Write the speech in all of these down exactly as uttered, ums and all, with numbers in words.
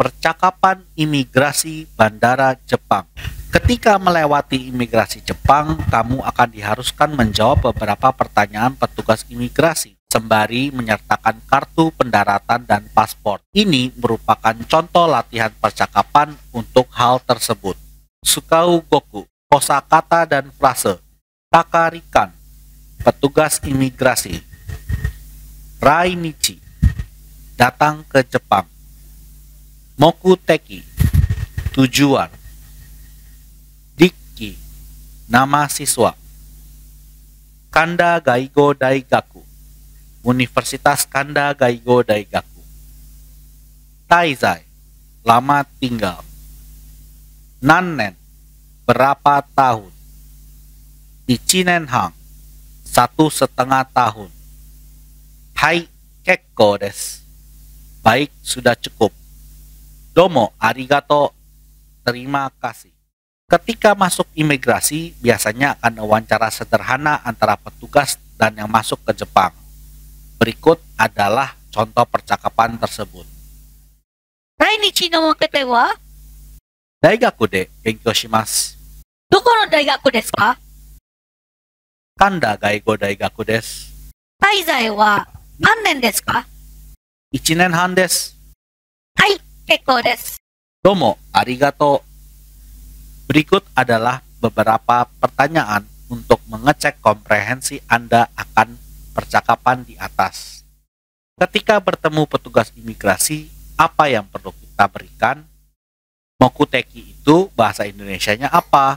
Percakapan imigrasi Bandara Jepang. Ketika melewati imigrasi Jepang, kamu akan diharuskan menjawab beberapa pertanyaan petugas imigrasi, sembari menyertakan kartu pendaratan dan paspor. Ini merupakan contoh latihan percakapan untuk hal tersebut. Sukau Goku, kosakata dan frase. Takarikan, petugas imigrasi. Rainichi, datang ke Jepang. Mokuteki, tujuan. Dikki, nama siswa. Kanda Gaigo Daigaku, Universitas Kanda Gaigo Daigaku. Taizai, lama tinggal. Nannen, berapa tahun. Ichinen han, satu setengah tahun. Hai, kekko desu, baik, sudah cukup. Domo arigato, terima kasih. Ketika masuk imigrasi, biasanya akan wawancara sederhana antara petugas dan yang masuk ke Jepang. Berikut adalah contoh percakapan tersebut. Rainichi no mokete wa? Daigaku de benkyou shimasu. Doko no daigaku desu ka? Kanda Gaigo Daigaku desu. Taizai wa nannen desu ka? Ichinen han desu. Hai, kekko desu. Domo arigato. Berikut adalah beberapa pertanyaan untuk mengecek komprehensi Anda akan percakapan di atas. Ketika bertemu petugas imigrasi, apa yang perlu kita berikan? Mokuteki itu bahasa Indonesianya apa?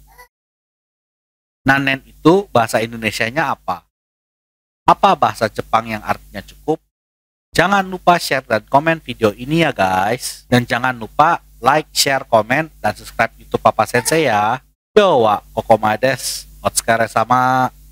Nanen itu bahasa Indonesianya apa? Apa bahasa Jepang yang artinya cukup? Jangan lupa share dan komen video ini ya guys. Dan jangan lupa like, share, komen, dan subscribe YouTube Papa Sensei ya. Yo wa kokoma desu. Otsukare sama.